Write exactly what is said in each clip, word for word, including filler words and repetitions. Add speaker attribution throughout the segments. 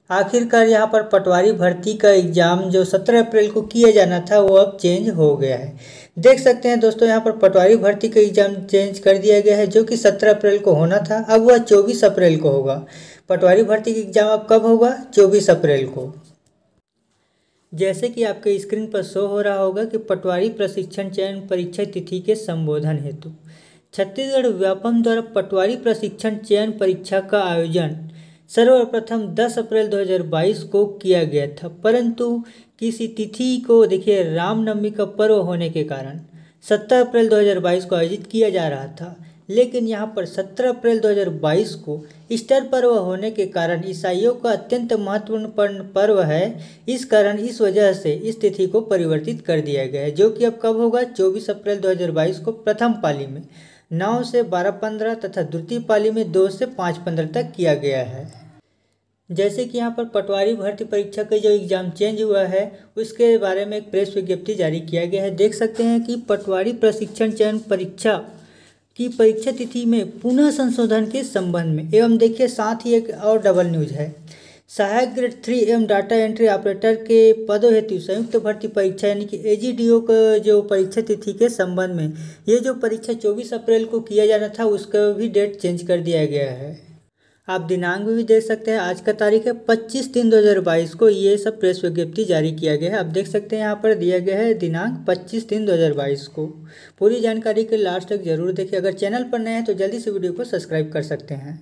Speaker 1: आखिरकार यहाँ पर पटवारी भर्ती का एग्ज़ाम जो सत्रह अप्रैल को किया जाना था वो अब चेंज हो गया है। देख सकते हैं दोस्तों, यहाँ पर पटवारी भर्ती का एग्ज़ाम चेंज कर दिया गया है, जो कि सत्रह अप्रैल को होना था अब वह चौबीस अप्रैल को होगा। पटवारी भर्ती का एग्ज़ाम अब कब होगा? चौबीस अप्रैल को। जैसे कि आपके स्क्रीन पर शो हो रहा होगा कि पटवारी प्रशिक्षण चयन परीक्षा तिथि के संबोधन हेतु छत्तीसगढ़ व्यापम द्वारा पटवारी प्रशिक्षण चयन परीक्षा का आयोजन सर्वप्रथम दस अप्रैल दो हज़ार बाईस को किया गया था, परंतु किसी तिथि को देखिए रामनवमी का पर्व होने के कारण सत्रह अप्रैल दो हज़ार बाईस को आयोजित किया जा रहा था। लेकिन यहाँ पर सत्रह अप्रैल दो हज़ार बाईस को ईस्टर पर्व होने के कारण ईसाइयों का अत्यंत महत्वपूर्ण पर्व है, इस कारण इस वजह से इस तिथि को परिवर्तित कर दिया गया है, जो कि अब कब होगा? चौबीस अप्रैल दो हज़ार बाईस को प्रथम पाली में नौ से बारह पंद्रह तथा द्वितीय पाली में दो से पाँच पंद्रह तक किया गया है। जैसे कि यहाँ पर पटवारी भर्ती परीक्षा का जो एग्ज़ाम चेंज हुआ है उसके बारे में एक प्रेस विज्ञप्ति जारी किया गया है। देख सकते हैं कि पटवारी प्रशिक्षण चयन परीक्षा की परीक्षा तिथि में पुनः संशोधन के संबंध में एवं देखिए साथ ही एक और डबल न्यूज है। सहायक ग्रेड थ्री एवं डाटा एंट्री ऑपरेटर के पदों हेतु संयुक्त भर्ती परीक्षा यानी कि एजीडीओ का जो परीक्षा तिथि के संबंध में ये जो परीक्षा चौबीस अप्रैल को किया जाना था उसका भी डेट चेंज कर दिया गया है। आप दिनांक भी देख सकते हैं, आज का तारीख है पच्चीस तीन दो हज़ार बाईस को ये सब प्रेस विज्ञप्ति जारी किया गया है। आप देख सकते हैं यहाँ पर दिया गया है दिनांक पच्चीस तीन दो हज़ार बाईस को। पूरी जानकारी के लास्ट तक जरूर देखिए। अगर चैनल पर नए हैं तो जल्दी से वीडियो को सब्सक्राइब कर सकते हैं।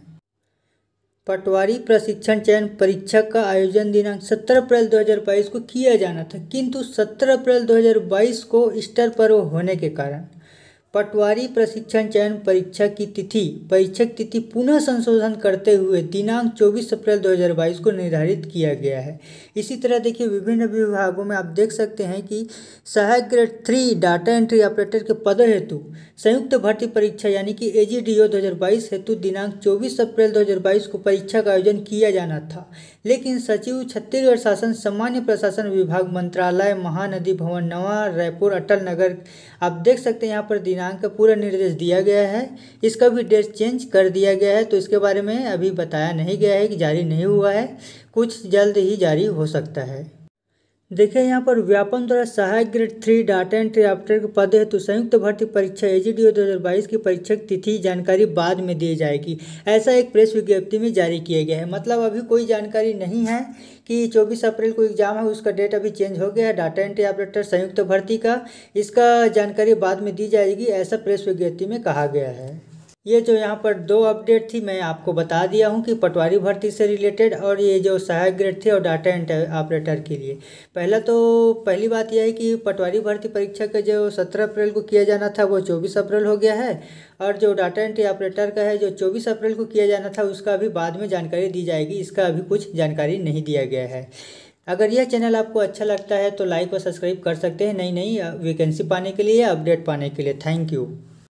Speaker 1: पटवारी प्रशिक्षण चयन परीक्षा का आयोजन दिनांक सत्रह अप्रैल दो हज़ार बाईस को किया जाना था, किंतु सत्रह अप्रैल दो हज़ार बाईस को ईस्टर पर्व होने के कारण पटवारी प्रशिक्षण चयन परीक्षा की तिथि परीक्षा तिथि पुनः संशोधन करते हुए दिनांक चौबीस अप्रैल दो हज़ार बाईस को निर्धारित किया गया है। इसी तरह देखिए विभिन्न विभागों में आप देख सकते हैं कि सहायक grade three data entry operator के पदों हेतु संयुक्त भर्ती परीक्षा यानी कि एजीडीओ दो हज़ार बाईस हेतु दिनांक चौबीस अप्रैल दो हज़ार बाईस को परीक्षा का आयोजन किया जाना था, लेकिन सचिव छत्तीसगढ़ शासन सामान्य प्रशासन विभाग मंत्रालय महानदी भवन नवा रायपुर अटल नगर, आप देख सकते हैं यहाँ पर दिनांक का पूरा निर्देश दिया गया है, इसका भी डेट चेंज कर दिया गया है। तो इसके बारे में अभी बताया नहीं गया है कि जारी नहीं हुआ है, कुछ जल्द ही जारी हो सकता है। देखिए यहाँ पर व्यापम द्वारा सहायक grade three data entry operator के पद हेतु संयुक्त भर्ती परीक्षा एजीडीओ दो हज़ार बाईस की परीक्षा की तिथि जानकारी बाद में दी जाएगी, ऐसा एक प्रेस विज्ञप्ति में जारी किया गया है। मतलब अभी कोई जानकारी नहीं है कि चौबीस अप्रैल को एग्जाम है, उसका डेट अभी चेंज हो गया है। डाटा एंट्री ऑपरेटर संयुक्त भर्ती का इसका जानकारी बाद में दी जाएगी, ऐसा प्रेस विज्ञप्ति में कहा गया है। ये जो यहाँ पर दो अपडेट थी मैं आपको बता दिया हूँ कि पटवारी भर्ती से रिलेटेड और ये जो सहायक ग्रेड थे और डाटा एंट्री ऑपरेटर के लिए। पहला तो पहली बात यह है कि पटवारी भर्ती परीक्षा का जो सत्रह अप्रैल को किया जाना था वो चौबीस अप्रैल हो गया है, और जो डाटा एंट्री ऑपरेटर का है जो चौबीस अप्रैल को किया जाना था उसका अभी बाद में जानकारी दी जाएगी, इसका अभी कुछ जानकारी नहीं दिया गया है। अगर यह चैनल आपको अच्छा लगता है तो लाइक और सब्सक्राइब कर सकते हैं नई नई वैकेंसी पाने के लिए, अपडेट पाने के लिए। Thank you.